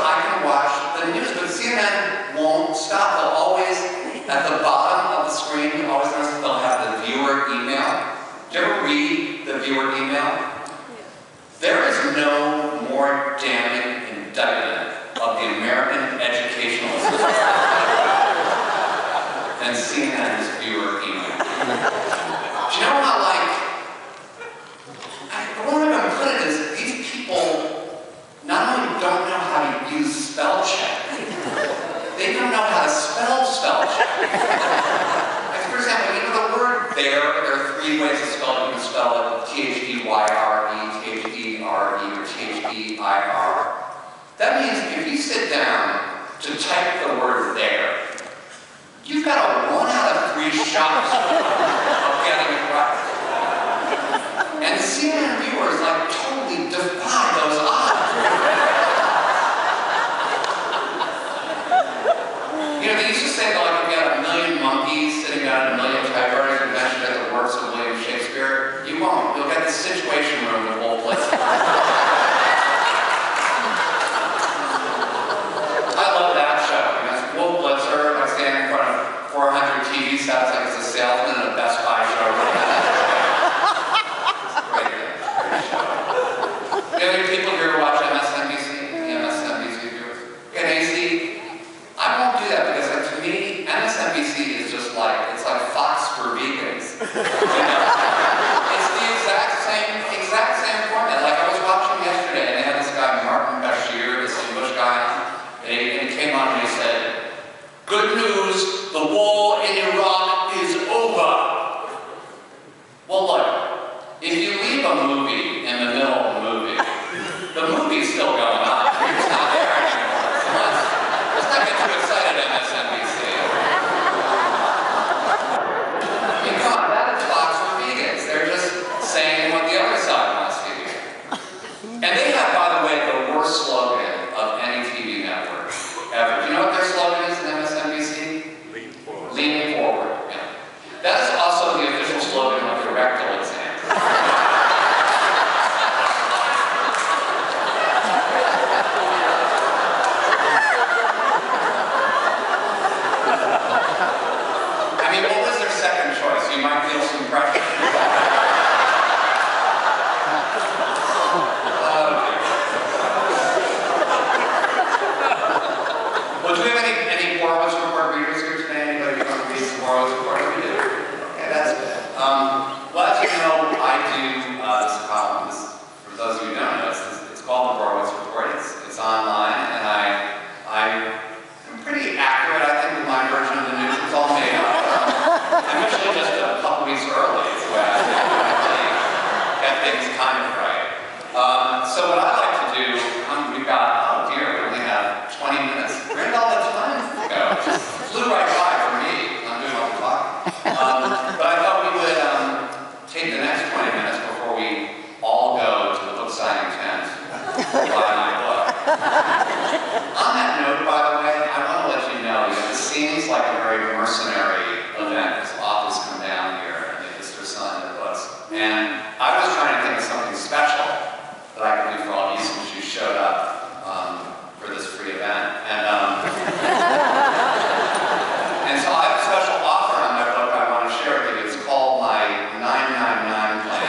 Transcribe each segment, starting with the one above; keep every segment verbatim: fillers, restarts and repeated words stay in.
I can watch the news, but C N N won't stop. They'll always, at the bottom of the screen, you always notice they'll have the viewer email. Do you ever read the viewer email? There is no more damning indictment of the American educational system than C N N's viewer email. Do you know how, like, I, the way I'm going to put it is, these people not only don't know how to use spell check, they don't know how to spell spell check. Like, for example, you know the word there, there are three ways to spell it. You can spell it T H E Y R E, T H E R E, or T H E I R. That means if you sit down to type the word there, you've got a one out of three shots of getting it right. And C N N viewers like totally defy those odds. You know, they used to say that like if you had a million monkeys sitting down at a million typewriters and mentioned at the works of William Shakespeare, you won't. You'll get the Situation Room with Wolf Blitzer. I love that show. You know, it's Wolf Blitzer, like standing in front of four hundred T V sets like it's a salesman in a Best Buy show. Great thing. Great show. The other people here watch M S N B C, the M S N B C viewers. And A C, I won't do that because like, to me, M S N B C is just like, it's like Fox for vegans. You know? It's the exact same, exact same format. Like I was watching yesterday and they had this guy, Martin Bashir, this English guy on, and he, and he came on and he said, "Good news, the war in Iraq is over." Well, look, if you leave a movie in the middle of the movie, the movie's still going on. It's not there anymore. So let's, let's not get too excited, M S N B C. I mean, come on, that is Fox for vegans. They're just saying what the other side wants to hear. And they have, by the way, the worst slogan of any T V network ever. Do you know what their slogan is in M S N B C? Lean forward. Lean forward, yeah. That is also the official slogan of the rectal exam. I mean, what was their second choice? You might feel some pressure. Well, do we have any, any Borowitz report readers here today? Anybody who wants to read some Borowitz report? We do. Okay, that's good. Um, well, as you know, I do uh, this column. This, for those of you who don't know, it's, it's called the Borowitz Report. It's, it's online, and I, I'm pretty accurate, I think, with my version of the news. It's all made up. Um, I'm usually just a couple weeks early. It's the way I actually get things kind of right. Um, so what I like to do, um, we've got, oh dear, we only have twenty minutes. Where did all the time go? It just flew right by for me. I'm doing all the talking. Um, but I thought we would um, take the next twenty minutes before we all go to the book signing tent to buy my book. On that note, by the way, I want to let you know that this seems like a very mercenary event because authors come down here and they just are selling their books. And I was trying to think of something special that I could do for all of you since you showed up um, for this free event. And, um, and so I have a special offer on my book I want to share with you. It's called my nine nine nine plan.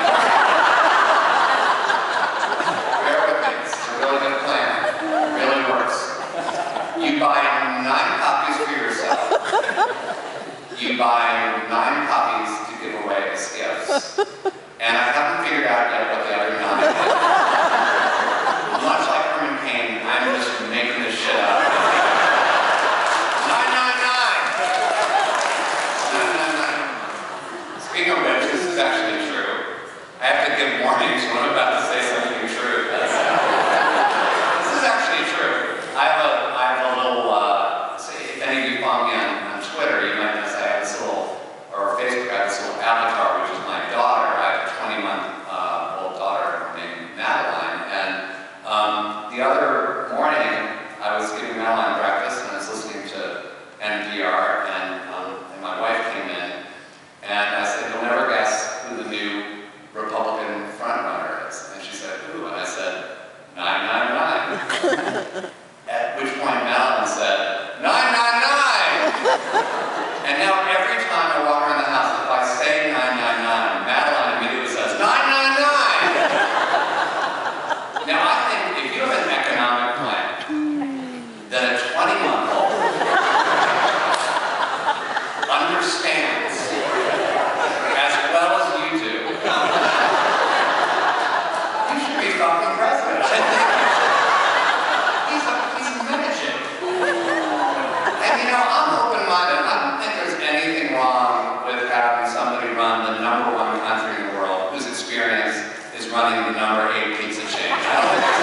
Bear with me, it's a really good plan. It really works. You buy nine copies for yourself. You buy nine copies to give away as gifts. And I haven't figured out yet what the other nine is. Much like Herman Cain, I'm just making this shit up. nine nine nine! nine nine nine. Speaking of which, this is actually true. I have to give warnings when I'm about to say something true. This is actually true. I have a, I have a little, uh, say, if any of you follow me on, on Twitter, you might notice I have this little, or Facebook, I have this little avatar, which is my daughter. I have a twenty month uh, old daughter. And now every time I walk around the house, if I say nine nine nine, Madeline immediately says, nine nine nine! Now I think if you have an economic plan, that a twenty-month-old understands as well as you do, you should be fucking president. I think he's a, he's a magic. And you know, I'm open-minded. I don't think there's anything wrong with having somebody run the number one country in the world whose experience is running the number eight pizza chain. I don't think